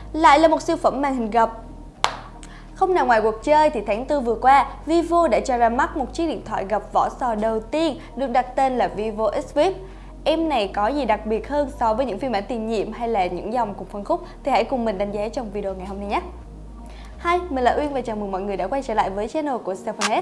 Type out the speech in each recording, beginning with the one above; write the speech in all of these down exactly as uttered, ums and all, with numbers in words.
Lại là một siêu phẩm màn hình gập. Không nằm ngoài cuộc chơi thì tháng tư vừa qua, Vivo đã cho ra mắt một chiếc điện thoại gập vỏ sò đầu tiên được đặt tên là Vivo X Flip. Em này có gì đặc biệt hơn so với những phiên bản tiền nhiệm hay là những dòng cùng phân khúc thì hãy cùng mình đánh giá trong video ngày hôm nay nhé. Hi, mình là Uyên và chào mừng mọi người đã quay trở lại với channel của Cellphone.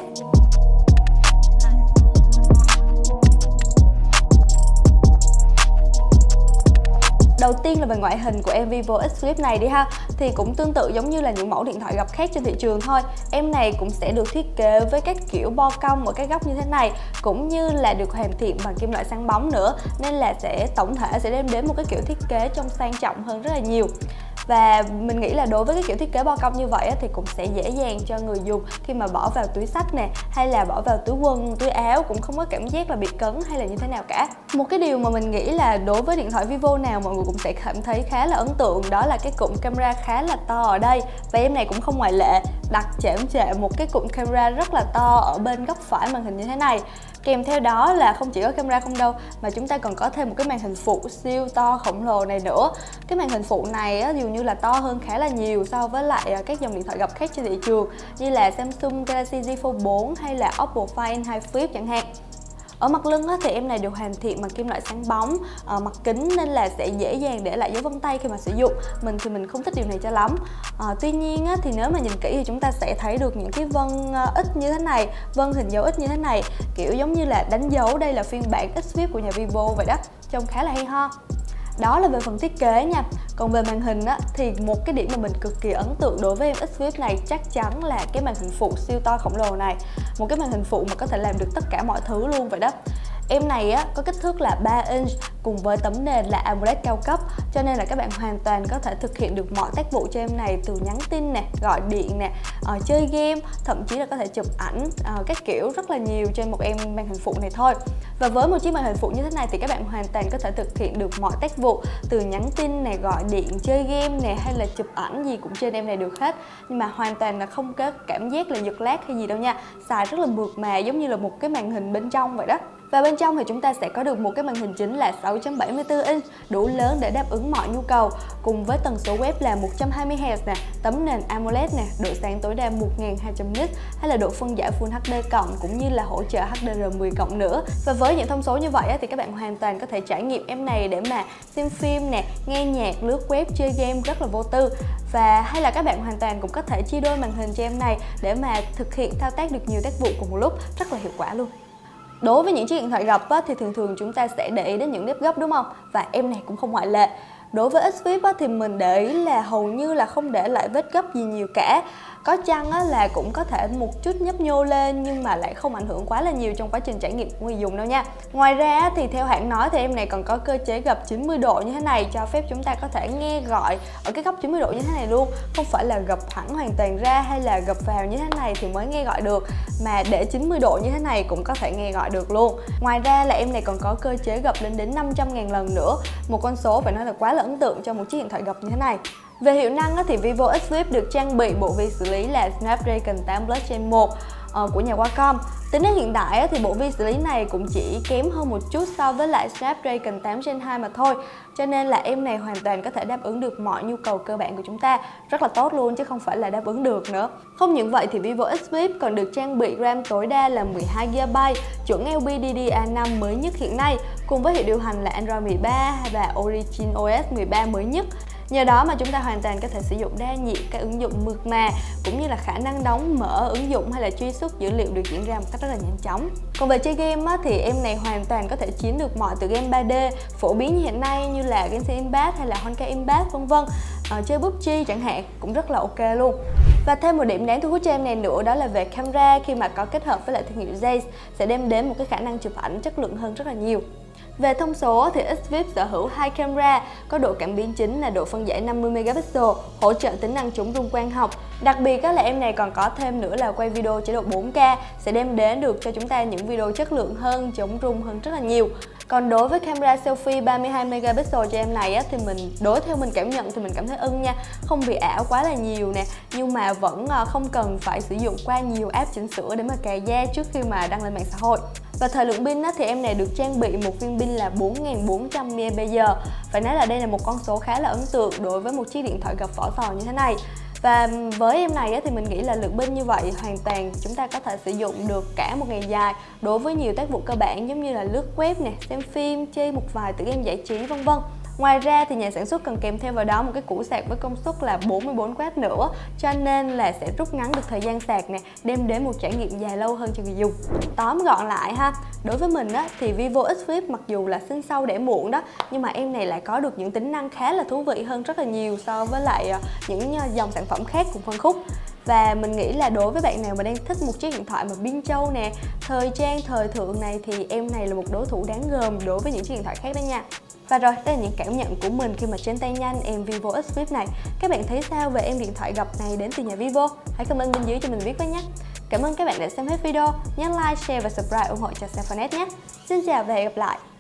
Đầu tiên là về ngoại hình của em Vivo X Flip này đi ha. Thì cũng tương tự giống như là những mẫu điện thoại gập khác trên thị trường thôi. Em này cũng sẽ được thiết kế với các kiểu bo cong ở các góc như thế này, cũng như là được hoàn thiện bằng kim loại sáng bóng nữa. Nên là sẽ tổng thể sẽ đem đến một cái kiểu thiết kế trông sang trọng hơn rất là nhiều. Và mình nghĩ là đối với cái kiểu thiết kế bo cong như vậy thì cũng sẽ dễ dàng cho người dùng khi mà bỏ vào túi xách nè, hay là bỏ vào túi quần, túi áo, cũng không có cảm giác là bị cấn hay là như thế nào cả. Một cái điều mà mình nghĩ là đối với điện thoại Vivo nào mọi người cũng sẽ cảm thấy khá là ấn tượng, đó là cái cụm camera khá là to ở đây. Và em này cũng không ngoại lệ, đặt chễm chệ một cái cụm camera rất là to ở bên góc phải màn hình như thế này. Kèm theo đó là không chỉ có camera không đâu, mà chúng ta còn có thêm một cái màn hình phụ siêu to khổng lồ này nữa. Cái màn hình phụ này á, dường như là to hơn khá là nhiều so với lại các dòng điện thoại gập khác trên thị trường, như là Samsung Galaxy Z Fold bốn hay là Oppo Find hai Flip chẳng hạn. Ở mặt lưng á, thì em này được hoàn thiện bằng kim loại sáng bóng, à, mặt kính nên là sẽ dễ dàng để lại dấu vân tay khi mà sử dụng. Mình thì mình không thích điều này cho lắm. À, tuy nhiên á, thì nếu mà nhìn kỹ thì chúng ta sẽ thấy được những cái vân ít như thế này, vân hình dấu ít như thế này, kiểu giống như là đánh dấu đây là phiên bản X Flip của nhà Vivo vậy đó, trông khá là hay ho. Đó là về phần thiết kế nha. Còn về màn hình á, thì một cái điểm mà mình cực kỳ ấn tượng đối với em X Flip này chắc chắn là cái màn hình phụ siêu to khổng lồ này. Một cái màn hình phụ mà có thể làm được tất cả mọi thứ luôn vậy đó. Em này á, có kích thước là ba inch cùng với tấm nền là AMOLED cao cấp, cho nên là các bạn hoàn toàn có thể thực hiện được mọi tác vụ cho em này, từ nhắn tin nè, gọi điện nè, uh, chơi game, thậm chí là có thể chụp ảnh, uh, các kiểu rất là nhiều trên một em màn hình phụ này thôi. Và với một chiếc màn hình phụ như thế này thì các bạn hoàn toàn có thể thực hiện được mọi tác vụ, từ nhắn tin nè, gọi điện, chơi game nè, hay là chụp ảnh gì cũng trên em này được hết. Nhưng mà hoàn toàn là không có cảm giác là giật lag hay gì đâu nha. Xài rất là mượt mà, giống như là một cái màn hình bên trong vậy đó. Và bên trong thì chúng ta sẽ có được một cái màn hình chính là sáu chấm bảy mươi tư inch, đủ lớn để đáp ứng mọi nhu cầu, cùng với tần số web là một trăm hai mươi héc nè, tấm nền AMOLED nè, độ sáng tối đa một nghìn hai trăm nit hay là độ phân giải Full hát đê cộng, cũng như là hỗ trợ H D R mười cộng nữa. Và với những thông số như vậy thì các bạn hoàn toàn có thể trải nghiệm em này để mà xem phim nè, nghe nhạc, lướt web, chơi game rất là vô tư. Và hay là các bạn hoàn toàn cũng có thể chia đôi màn hình cho em này để mà thực hiện thao tác được nhiều tác vụ cùng một lúc, rất là hiệu quả luôn. Đối với những chiếc điện thoại gập á, thì thường thường chúng ta sẽ để ý đến những nếp gấp đúng không? Và em này cũng không ngoại lệ. Đối với X Flip á, thì mình để ý là hầu như là không để lại vết gấp gì nhiều cả. Có chăng á, là cũng có thể một chút nhấp nhô lên, nhưng mà lại không ảnh hưởng quá là nhiều trong quá trình trải nghiệm của người dùng đâu nha. Ngoài ra thì theo hãng nói thì em này còn có cơ chế gập chín mươi độ như thế này, cho phép chúng ta có thể nghe gọi ở cái góc chín mươi độ như thế này luôn. Không phải là gập thẳng hoàn toàn ra hay là gập vào như thế này thì mới nghe gọi được, mà để chín mươi độ như thế này cũng có thể nghe gọi được luôn. Ngoài ra là em này còn có cơ chế gập lên đến năm trăm nghìn lần nữa. Một con số phải nói là quá là ấn tượng cho một chiếc điện thoại gập như thế này. Về hiệu năng thì Vivo X Flip được trang bị bộ vi xử lý là Snapdragon tám Plus Gen một của nhà Qualcomm. Tính đến hiện tại thì bộ vi xử lý này cũng chỉ kém hơn một chút so với lại Snapdragon tám Gen hai mà thôi. Cho nên là em này hoàn toàn có thể đáp ứng được mọi nhu cầu cơ bản của chúng ta, rất là tốt luôn chứ không phải là đáp ứng được nữa. Không những vậy thì Vivo X Flip còn được trang bị RAM tối đa là mười hai gi ga bai, chuẩn L P D D R năm mới nhất hiện nay, cùng với hệ điều hành là Android mười ba và Origin O S mười ba mới nhất. Nhờ đó mà chúng ta hoàn toàn có thể sử dụng đa nhiệm các ứng dụng mượt mà, cũng như là khả năng đóng mở ứng dụng hay là truy xuất dữ liệu được diễn ra một cách rất là nhanh chóng. Còn về chơi game á, thì em này hoàn toàn có thể chiến được mọi tựa game ba D phổ biến như hiện nay, như là Genshin Impact hay là Honkai Impact vân vân. Ờ, chơi pê u bê giê chẳng hạn cũng rất là ok luôn. Và thêm một điểm đáng thu hút cho em này nữa, đó là về camera, khi mà có kết hợp với lại thương hiệu Zeiss sẽ đem đến một cái khả năng chụp ảnh chất lượng hơn rất là nhiều. Về thông số thì X Flip sở hữu hai camera, có độ cảm biến chính là độ phân giải năm mươi megapixel, hỗ trợ tính năng chống rung quang học. Đặc biệt là em này còn có thêm nữa là quay video chế độ bốn K, sẽ đem đến được cho chúng ta những video chất lượng hơn, chống rung hơn rất là nhiều. Còn đối với camera selfie ba mươi hai megapixel cho em này á, thì mình đối theo mình cảm nhận thì mình cảm thấy ưng nha, không bị ảo quá là nhiều nè, nhưng mà vẫn không cần phải sử dụng qua nhiều app chỉnh sửa để mà cà da trước khi mà đăng lên mạng xã hội. Và thời lượng pin á, thì em này được trang bị một viên pin là bốn nghìn bốn trăm mi li am pe giờ. Phải nói là đây là một con số khá là ấn tượng đối với một chiếc điện thoại gập vỏ sò như thế này. Và với em này á, thì mình nghĩ là lượng pin như vậy hoàn toàn chúng ta có thể sử dụng được cả một ngày dài đối với nhiều tác vụ cơ bản giống như là lướt web nè, xem phim, chơi một vài tựa game giải trí vân vân. Ngoài ra thì nhà sản xuất cần kèm theo vào đó một cái củ sạc với công suất là bốn mươi bốn oát nữa, cho nên là sẽ rút ngắn được thời gian sạc nè, đem đến một trải nghiệm dài lâu hơn cho người dùng. Tóm gọn lại ha, đối với mình á, thì Vivo X Flip mặc dù là sinh sau đẻ muộn đó, nhưng mà em này lại có được những tính năng khá là thú vị hơn rất là nhiều so với lại những dòng sản phẩm khác cùng phân khúc. Và mình nghĩ là đối với bạn nào mà đang thích một chiếc điện thoại mà pin trâu nè, thời trang thời thượng này thì em này là một đối thủ đáng gờm đối với những chiếc điện thoại khác đó nha. Và rồi, đây là những cảm nhận của mình khi mà trên tay nhanh em Vivo X Flip này. Các bạn thấy sao về em điện thoại gập này đến từ nhà Vivo? Hãy comment bên dưới cho mình biết với nhé. Cảm ơn các bạn đã xem hết video. Nhớ like, share và subscribe ủng hộ cho Safanet nhé. Xin chào và hẹn gặp lại.